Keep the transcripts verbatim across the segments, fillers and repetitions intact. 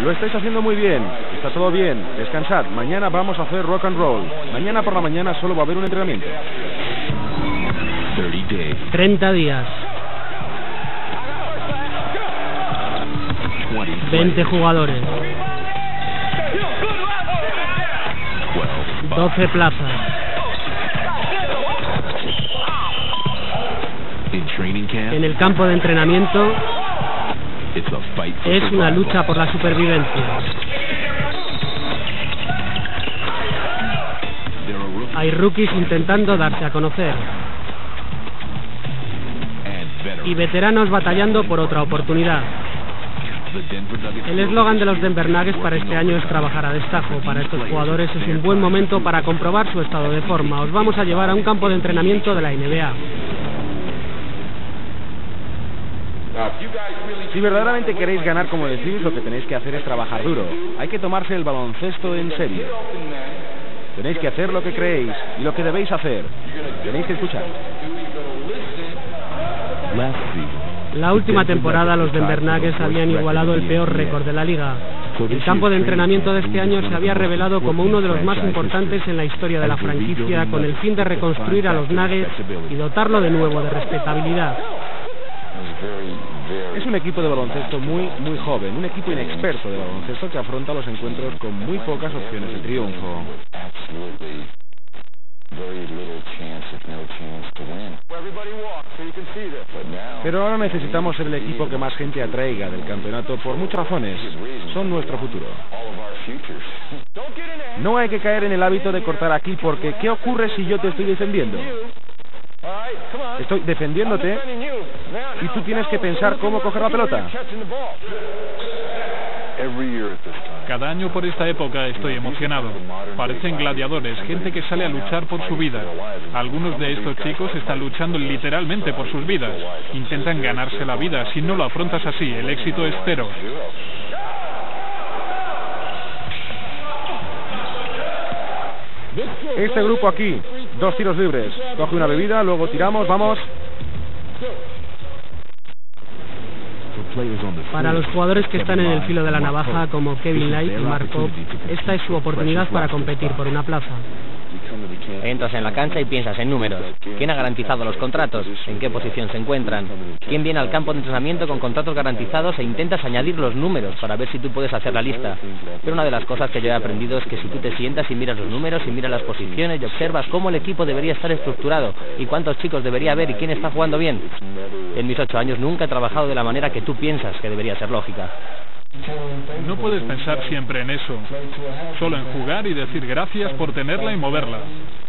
Lo estáis haciendo muy bien. Está todo bien. Descansad. Mañana vamos a hacer rock and roll. Mañana por la mañana solo va a haber un entrenamiento. treinta días. veinte jugadores. doce plazas. En el campo de entrenamiento es una lucha por la supervivencia. Hay rookies intentando darse a conocer y veteranos batallando por otra oportunidad. El eslogan de los Denver Nuggets para este año es trabajar a destajo. Para estos jugadores es un buen momento para comprobar su estado de forma. Os vamos a llevar a un campo de entrenamiento de la N B A. Si verdaderamente queréis ganar, como decís, lo que tenéis que hacer es trabajar duro. Hay que tomarse el baloncesto en serio. Tenéis que hacer lo que creéis y lo que debéis hacer. Tenéis que escuchar. La última temporada los Denver Nuggets habían igualado el peor récord de la liga. El campo de entrenamiento de este año se había revelado como uno de los más importantes en la historia de la franquicia, con el fin de reconstruir a los Nuggets y dotarlo de nuevo de respetabilidad. Es un equipo de baloncesto muy, muy joven, un equipo inexperto de baloncesto que afronta los encuentros con muy pocas opciones de triunfo. Pero ahora necesitamos ser el equipo que más gente atraiga del campeonato por muchas razones. Son nuestro futuro. No hay que caer en el hábito de cortar aquí, porque ¿qué ocurre si yo te estoy defendiendo? Estoy defendiéndote y tú tienes que pensar cómo coger la pelota. Cada año por esta época estoy emocionado. Parecen gladiadores, gente que sale a luchar por su vida. Algunos de estos chicos están luchando literalmente por sus vidas. Intentan ganarse la vida. Si no lo afrontas así, el éxito es cero. Este grupo aquí, dos tiros libres. Coge una bebida, luego tiramos, vamos. Para los jugadores que están en el filo de la navaja, como Kevin Light y Mark Pope, esta es su oportunidad para competir por una plaza. Entras en la cancha y piensas en números. ¿Quién ha garantizado los contratos? ¿En qué posición se encuentran? ¿Quién viene al campo de entrenamiento con contratos garantizados e intentas añadir los números para ver si tú puedes hacer la lista? Pero una de las cosas que yo he aprendido es que si tú te sientas y miras los números y miras las posiciones y observas cómo el equipo debería estar estructurado y cuántos chicos debería haber y quién está jugando bien. En mis ocho años nunca he trabajado de la manera que tú piensas que debería ser lógica. No puedes pensar siempre en eso, solo en jugar y decir gracias por tenerla y moverla.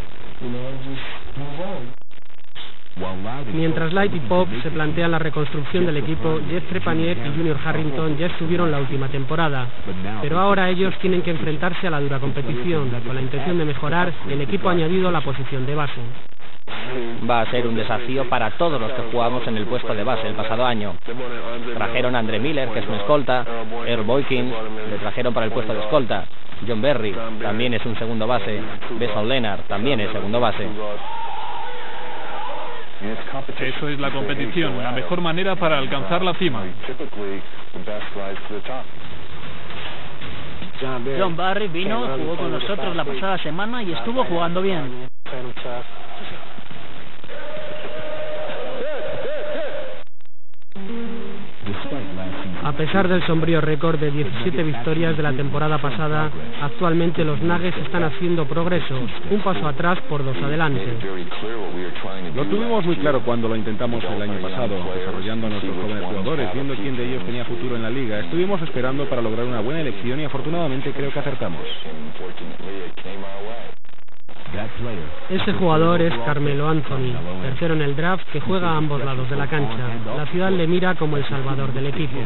Mientras Light y Pop se plantean la reconstrucción del equipo, Jeff Trepanier y Junior Harrington ya estuvieron la última temporada. Pero ahora ellos tienen que enfrentarse a la dura competición. Con la intención de mejorar, el equipo ha añadido la posición de base. Va a ser un desafío para todos los que jugamos en el puesto de base el pasado año. Trajeron a Andre Miller, que es un escolta. Earl Boykins le trajeron para el puesto de escolta. John Berry también es un segundo base. Besson Leonard también es segundo base. Eso es la competición, la mejor manera para alcanzar la cima. John Barry vino, jugó con nosotros la pasada semana y estuvo jugando bien. A pesar del sombrío récord de diecisiete victorias de la temporada pasada, actualmente los Nuggets están haciendo progreso, un paso atrás por dos adelante. Lo tuvimos muy claro cuando lo intentamos el año pasado, desarrollando a nuestros jóvenes jugadores, viendo quién de ellos tenía futuro en la liga. Estuvimos esperando para lograr una buena elección y afortunadamente creo que acertamos. Ese jugador es Carmelo Anthony, tercero en el draft, que juega a ambos lados de la cancha. La ciudad le mira como el salvador del equipo.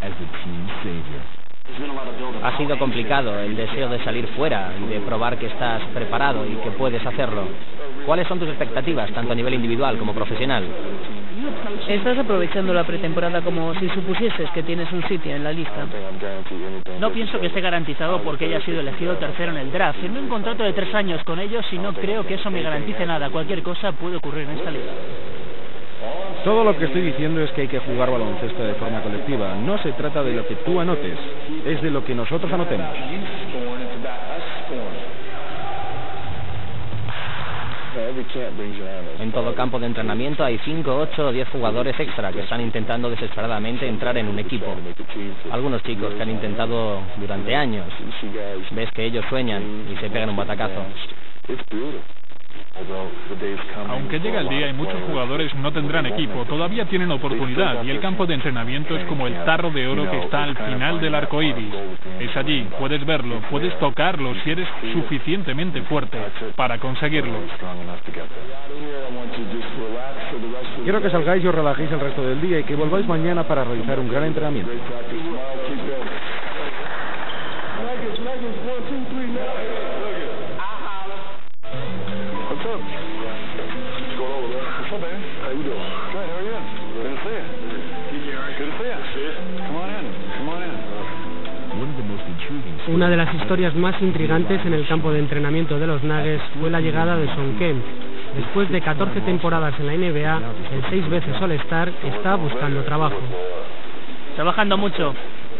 Ha sido complicado el deseo de salir fuera y de probar que estás preparado y que puedes hacerlo. ¿Cuáles son tus expectativas, tanto a nivel individual como profesional? Estás aprovechando la pretemporada como si supusieses que tienes un sitio en la lista. No pienso que esté garantizado porque haya sido elegido tercero en el draft. Firmé un contrato de tres años con ellos y no creo que eso me garantice nada. Cualquier cosa puede ocurrir en esta liga. Todo lo que estoy diciendo es que hay que jugar baloncesto de forma colectiva. No se trata de lo que tú anotes, es de lo que nosotros anotemos. En todo campo de entrenamiento hay cinco, ocho o diez jugadores extra que están intentando desesperadamente entrar en un equipo. Algunos chicos que han intentado durante años. Ves que ellos sueñan y se pegan un batacazo. Aunque llega el día y muchos jugadores no tendrán equipo, todavía tienen oportunidad y el campo de entrenamiento es como el tarro de oro que está al final del arco iris. Es allí, puedes verlo, puedes tocarlo si eres suficientemente fuerte para conseguirlo. Quiero que salgáis y os relajéis el resto del día y que volváis mañana para realizar un gran entrenamiento. Una de las historias más intrigantes en el campo de entrenamiento de los Nuggets fue la llegada de Shawn Kemp. Después de catorce temporadas en la N B A, el seis veces All-Star está buscando trabajo. Trabajando mucho.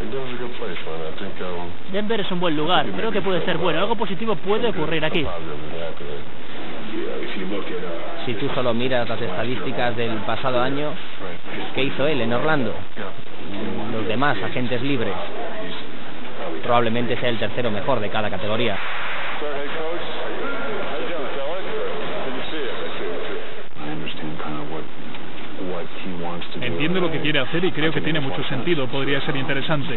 Denver es un buen lugar, creo que puede ser bueno, algo positivo puede ocurrir aquí. Si tú solo miras las estadísticas del pasado año, ¿qué hizo él en Orlando? Los demás agentes libres. Probablemente sea el tercero mejor de cada categoría. Entiendo lo que quiere hacer y creo que tiene mucho sentido, podría ser interesante.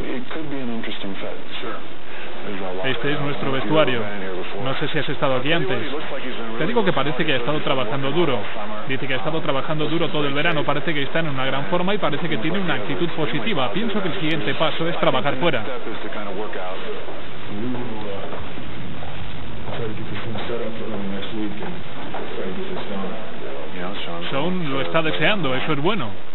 Este es nuestro vestuario. No sé si has estado aquí antes. Te digo que parece que ha estado trabajando duro. Dice que ha estado trabajando duro todo el verano. Parece que está en una gran forma y parece que tiene una actitud positiva. Pienso que el siguiente paso es trabajar fuera. Shawn lo está deseando, eso es bueno.